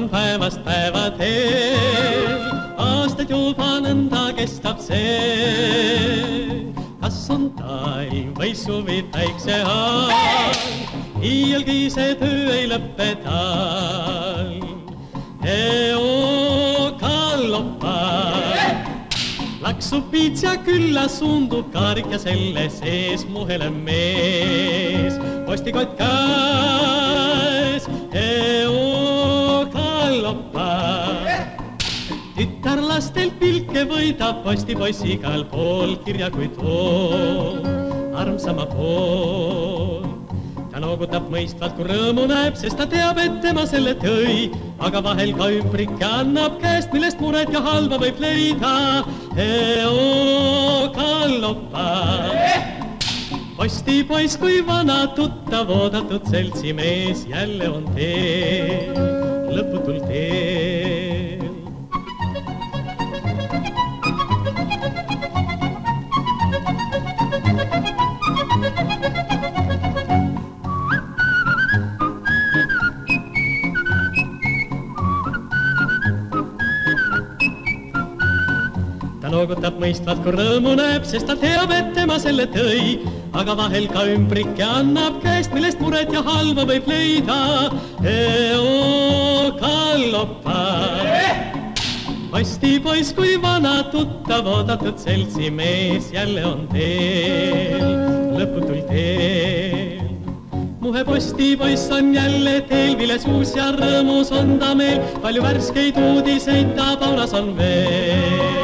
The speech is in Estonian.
on päevast päeva teel, aastaid juba nõnda kestab see. Kas on talv või suvi päikse all, iialgi see töö ei lõppe tal. Laksub piits ja külla suundub kaarik ja selle sees muhele mees. Postikott käes, tütar lastel pilke võidab, postipoiss igal pool kirja kui too, armsama pool. Ta noogutab mõistvalt, kui rõõmu näeb, sest ta teab, et tema selle tõi, aga vahel ka ümbrike annab käest, millest mured ja halba võib leida. Postipoiss kui vana tuttav, oodatud seltsimees jälle on teel, lõputul teel. Ta noogutab mõistvalt, kui rõõmu näeb, sest ta teab, et tema selle tõi, aga vahel ka ümbrike annab käest, millest muret ja halba võib leida. Postipoiss kui vana tuttav, oodatud seltsimees jälle on teel, lõputul teel. Muhe postipoiss on jälle teel, viles uus ja rõõmus on ta meil, palju värskeid uudiseid ta paunas on veel.